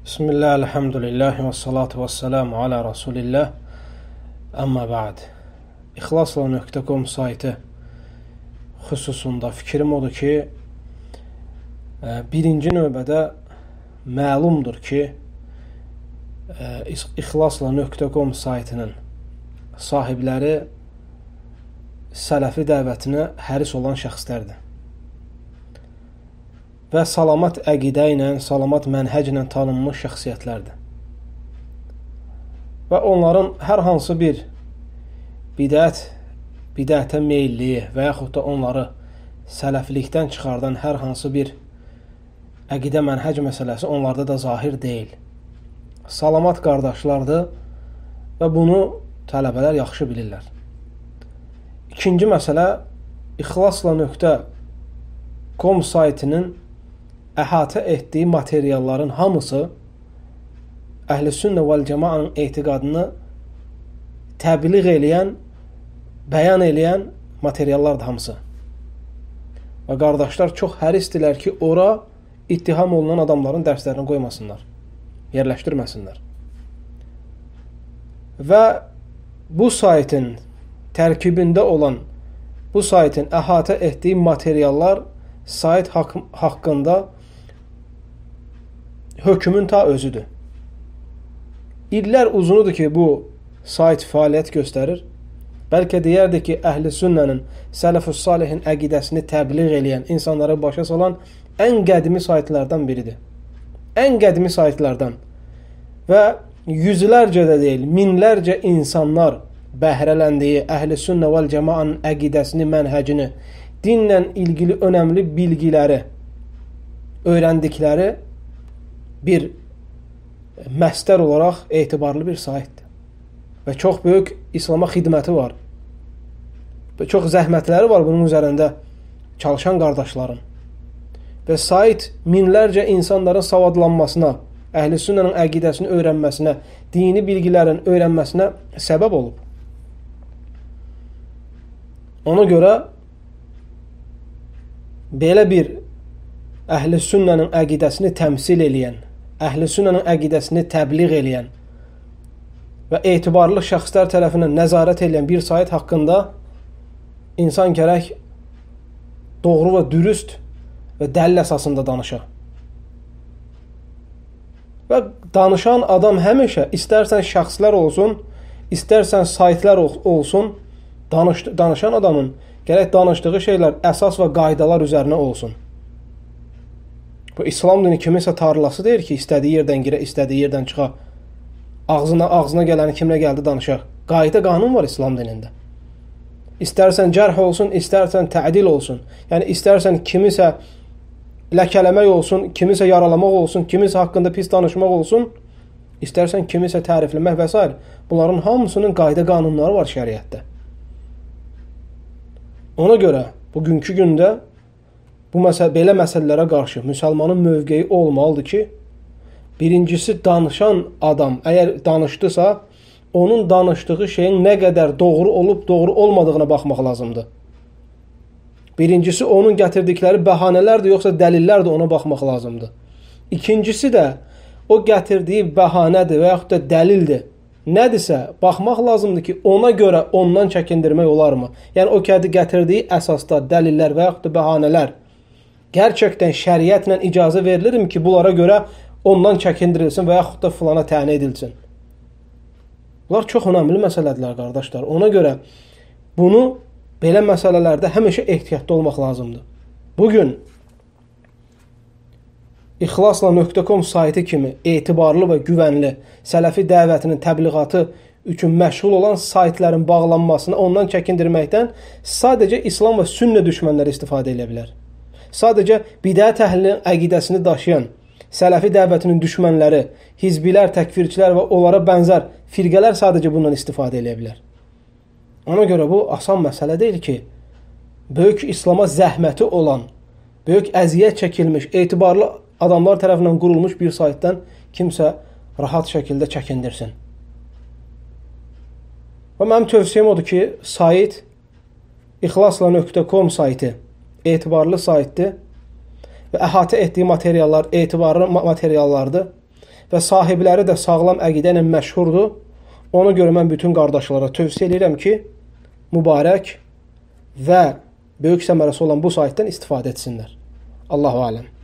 Bismillah, elhamdülillah və salatu və selamu ala Rasulillah. Amma ba'd. İxlasla.com saytı xüsusunda fikrim odur ki, birinci növbədə məlumdur ki, İxlasla.com saytının sahibləri sələfi dəvətinə həris olan şəxslərdir. Və salamat əqidə ilə, salamat mənhəc ilə tanınmış şəxsiyyətlərdir. Və onların hər hansı bir bidətə meyilliyi və yaxud da onları sələflikdən çıxardan hər hansı bir əqidə mənhəc məsələsi onlarda da zahir deyil. Salamat qardaşlardır və bunu tələbələr yaxşı bilirlər. İkinci məsələ, İxlasla.com saytının əhatə etdiyi materialların hamısı Əhl-i-Sünnə vəl-Cəmaənin etiqadını təbliğ eləyən, bəyan eləyən materiallardır hamısı. Və qardaşlar çox hərisdirlər ki, ora ittiham olunan adamların dərslərini qoymasınlar, yerləşdirməsinlər. Və bu saytın tərkibində olan, bu saytın əhatə etdiyi materiallar sayt haqqında hökmün ta özüdür. İllər uzunudur ki, bu sayt fəaliyyət göstərir. Bəlkə deyərdi ki, Əhl-i Sünnənin, Sələf-ü Salihin əqidəsini təbliğ eləyən, insanları başa salan ən qədimi saytlardan biridir. Ən qədimi saytlardan. Və yüzlərcə də deyil, minlərcə insanlar bəhrələndiyi Əhl-i Sünnə vəl-Cəmaənin əqidəsini, mənhəcini, dinlə ilgili önəmli bilgiləri öyrəndikləri bir məstər olaraq etibarlı bir saytdır. Və çox böyük İslama xidməti var. Və çox zəhmətləri var bunun üzərində çalışan qardaşların. Və sayt minlərcə insanların savadlanmasına, Əhl-i Sünnənin əqidəsini öyrənməsinə, dini bilgilərin öyrənməsinə səbəb olub. Ona görə belə bir Əhl-i Sünnənin əqidəsini təmsil eləyən, Əhl-i Sünnənin əqidəsini təbliğ eləyən və etibarlı şəxslər tərəfindən nəzarət eləyən bir sayt haqqında insan gərək doğru və dürüst və dəlil əsasında danışa. Və danışan adam həmişə, istərsən şəxslər olsun, istərsən saytlar olsun, danışan adamın gərək danışdığı şeylər əsas və qaydalar üzərinə olsun. Bu İslam dini kiminsə tarlası deyir ki, istədiyi yerdən girə, istədiyi yerdən çıxa. Ağzına gələni kimlə gəldi danışaq. Qayda qanun var İslam dinində. İstərsən cərh olsun, istərsən tədil olsun. Yəni istərsən kimisə ləkələmək olsun, kimisə yaralamaq olsun, kimisə haqqında pis danışmaq olsun, istərsən kimisə tərifləmək və s. Bunların hamısının qayda qanunları var şəriətdə. Ona görə bugünkü gündə belə məsələlərə qarşı müsəlmanın mövqeyi olmalıdır ki, birincisi danışan adam əgər danışdısa, onun danışdığı şeyin nə qədər doğru olub, doğru olmadığına baxmaq lazımdır. Birincisi onun gətirdikləri bəhanələrdir, yoxsa dəlillərdir, ona baxmaq lazımdır. İkincisi də o gətirdiyi bəhanədir və yaxud da dəlildir. Nədirsə, baxmaq lazımdır ki, ona görə ondan çəkindirmək olarmı? Yəni, o gətirdiyi əsasda dəlillər və yaxud da bəhanələr gerçəkdən şəriətlə icazə verilirmi ki, bunlara görə ondan çəkindirilsin və yaxud da filana təyin edilsin? Bunlar çox önəmli məsələdirlər, qardaşlar. Ona görə bunu belə məsələlərdə həmişə ehtiyatlı olmaq lazımdır. Bugün İxlasla.com saytı kimi etibarlı və güvənli sələfi dəvətinin təbliğatı üçün məşğul olan saytların bağlanmasını ondan çəkindirməkdən sadəcə İslam və sünnə düşmənləri istifadə edə bilər. Sadəcə bidət əhlinin əqidəsini daşıyan sələfi dəvətinin düşmənləri, hizbilər, təkfirçilər və onlara bənzər firqələr sadəcə bundan istifadə edə bilər. Ona görə bu asan məsələ deyil ki, böyük İslama zəhməti olan, böyük əziyyət çəkilmiş, etibarlı adamlar tərəfindən qurulmuş bir saytdan kimsə rahat şəkildə çəkindirsin. Və mənim tövsiyəm odur ki, sayt İxlasla.com saytı etibarlı saytdır və əhatə etdiyi materiallar etibarlı materiallardır və sahibləri də sağlam əqidə ilə məşhurdur. Ona görə mən bütün qardaşlara tövsiyə edirəm ki, mübarək və böyük səmərəsi olan bu saytdan istifadə etsinlər. Allahu aləm.